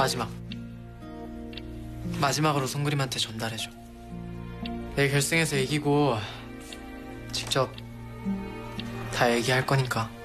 마지막으로 송그림한테 전달해줘. 내일 결승에서 이기고 직접 다 얘기할 거니까.